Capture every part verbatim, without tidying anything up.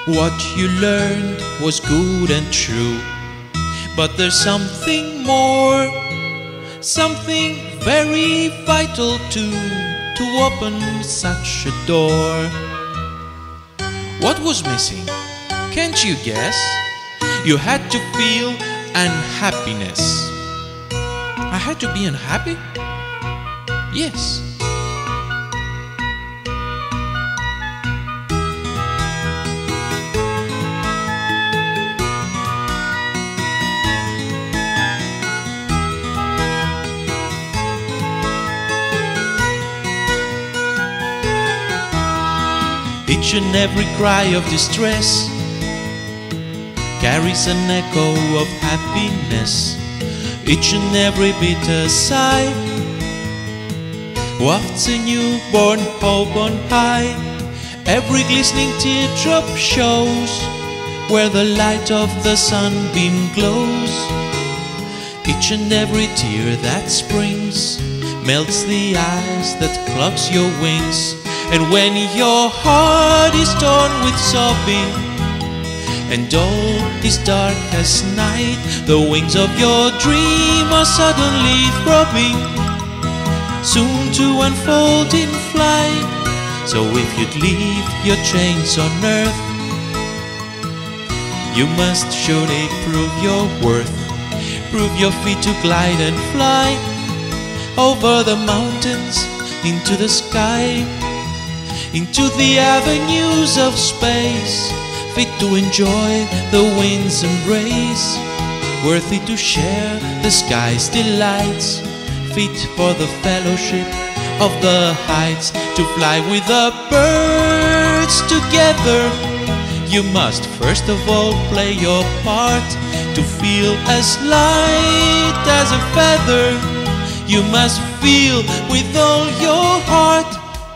What you learned was good and true, but there's something more, something very vital too, to open such a door. What was missing? Can't you guess? You had to feel unhappiness. I had to be unhappy? Yes. Each and every cry of distress carries an echo of happiness. Each and every bitter sigh wafts a newborn hope on high. Every glistening teardrop shows where the light of the sunbeam glows. Each and every tear that springs melts the ice that clogs your wings. And when your heart is torn with sobbing, and all is dark as night, the wings of your dream are suddenly throbbing, soon to unfold in flight. So if you'd leave your chains on earth, you must surely prove your worth. Prove your feet to glide and fly over the mountains, into the sky, into the avenues of space, fit to enjoy the wind's embrace, worthy to share the sky's delights, fit for the fellowship of the heights, to fly with the birds together. You must first of all play your part, to feel as light as a feather. You must feel with all your heart.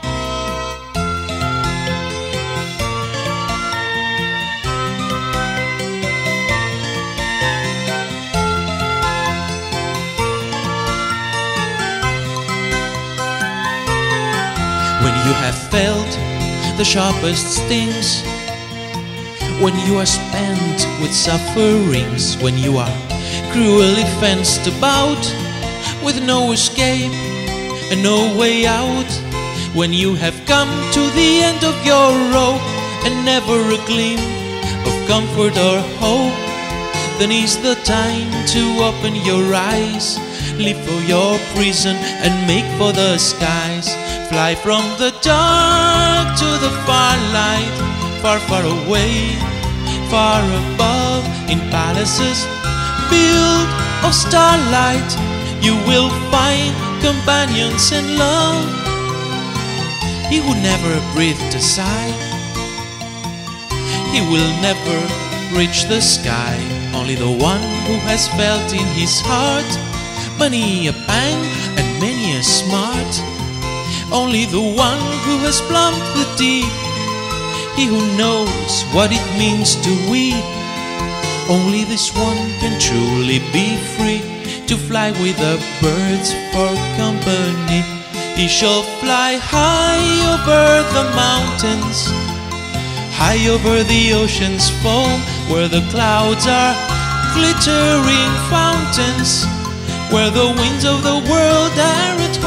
When you have felt the sharpest stings, when you are spent with sufferings, when you are cruelly fenced about, with no escape and no way out, when you have come to the end of your rope and never a gleam of comfort or hope, then is the time to open your eyes, leave for your prison and make for the skies. Fly from the dark to the far light, far, far away, far above, in palaces built of starlight. You will find companions and love. He who never breathed a sigh, he will never reach the sky. Only the one who has felt in his heart many a pang and many a smart. Only the one who has plumbed the deep, he who knows what it means to weep. Only this one can truly be free, to fly with the birds for company. He shall fly high over the mountains, high over the ocean's foam, where the clouds are glittering fountains, where the winds of the world are at